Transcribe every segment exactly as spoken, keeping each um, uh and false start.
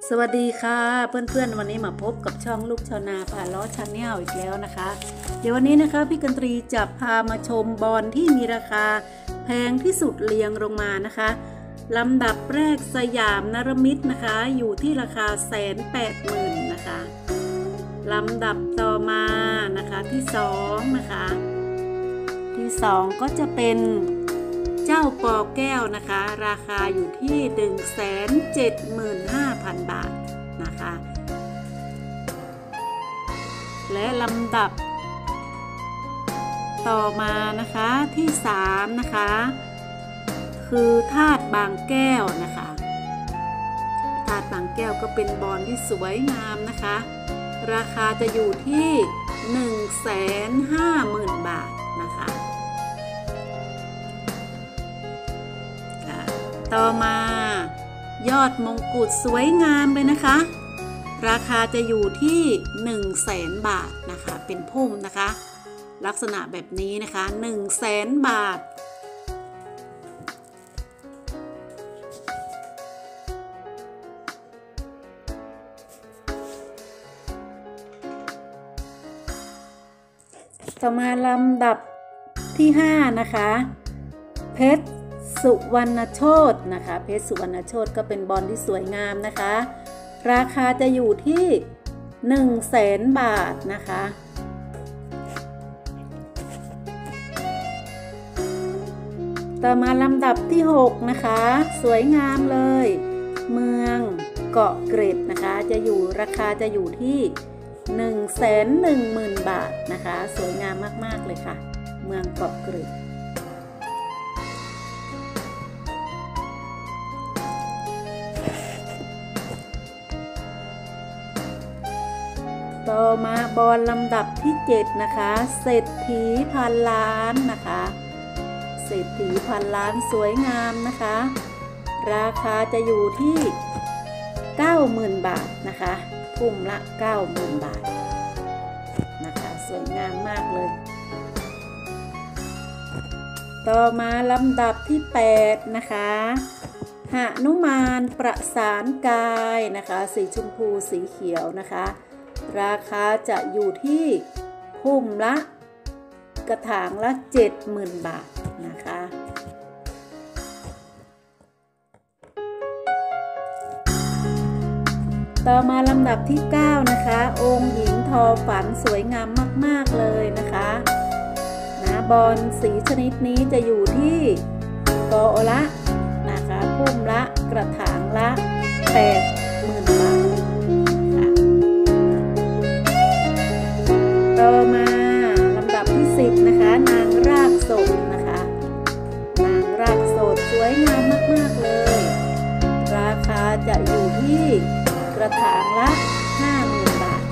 สวัสดีค่ะเพื่อนๆวันนี้มาพบกับช่องลูกชาวนาพาล้อชาแนลอีกแล้วนะคะเดี๋ยววันนี้นะคะพี่กันตรีจะพามาชมบอลที่มีราคาแพงที่สุดเรียงลงมานะคะลำดับแรกสยามนรมิตนะคะอยู่ที่ราคาแสนแปดหมื่นนะคะลำดับต่อมานะคะที่สองนะคะที่สองก็จะเป็นเจ้าปอแก้วนะคะราคาอยู่ที่ หนึ่งแสนเจ็ดหมื่นห้าพัน บาทนะคะและลำดับต่อมานะคะที่สามนะคะคือธาตุบางแก้วนะคะธาตุบางแก้วก็เป็นบอลที่สวยงามนะคะราคาจะอยู่ที่ หนึ่งแสนห้าหมื่น บาทนะคะต่อมายอดมงกุฎสวยงามเลยนะคะราคาจะอยู่ที่หนึ่งแสนบาทนะคะเป็นพุ่มนะคะลักษณะแบบนี้นะคะหนึ่งแสนบาทต่อมาลำดับที่ห้านะคะเพชรสุวรรณโชตนะคะเพชรสุวรรณโชตก็เป็นบอลที่สวยงามนะคะราคาจะอยู่ที่หนึ่งแสนบาทนะคะต่อมาลำดับที่หกนะคะสวยงามเลยเมืองเกาะเกร็ดนะคะจะอยู่ราคาจะอยู่ที่หนึ่งแสนหนึ่งหมื่นบาทนะคะสวยงามมากๆเลยค่ะเมืองเกาะเกร็ดต่อมาบอลลำดับที่เจ็ดนะคะเศรษฐีพันล้านนะคะเศรษฐีพันล้านสวยงามนะคะราคาจะอยู่ที่ เก้าหมื่น บาทนะคะพุ่มละ เก้าหมื่น บาทนะคะสวยงามมากเลยต่อมาลำดับที่แปดนะคะหนุมานประสานกายนะคะสีชมพูสีเขียวนะคะราคาจะอยู่ที่พุ่มละกระถางละ เจ็ดหมื่น บาทนะคะต่อมาลำดับที่เก้านะคะองค์หญิงทอฝันสวยงามมากๆเลยนะคะนะบอลสีชนิดนี้จะอยู่ที่กอละนะคะพุ่มละกระถางละ แปดหมื่น บาทต่อมาลำดับที่สิบนะคะนางรากสดนะคะนางรากสดสวยงามมากๆเลยราคาจะอยู่ที่กระถางละ ห้าหมื่น บาท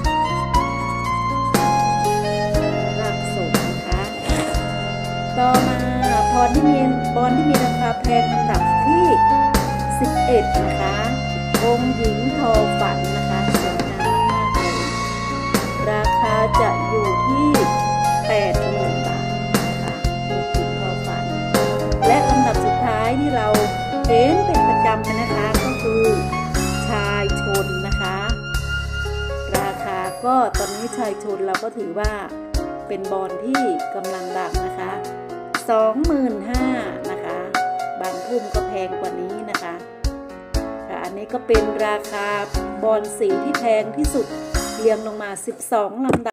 รากสดนะคะต่อมาบอลที่มีบอลที่มีราคาแพงลำดับที่สิบเอ็ดนะคะองค์หญิงทอฝันนะคะสวยงามมากๆเลยราคาจะอยู่ที่ แปดหมื่น บาทนะคะองค์หญิงทอฝันและลำดับสุดท้ายที่เราเห็นเป็นประจำนะคะก็คือชายชนนะคะราคาก็ตอนนี้ชายชนเราก็ถือว่าเป็นบอลที่กำลังดังนะคะ สองหมื่นห้าพัน นะคะบางพุ่มก็แพงกว่านี้นะคะอันนี้ก็เป็นราคาบอลสีที่แพงที่สุดเรียงลงมาสิบสองลำดับ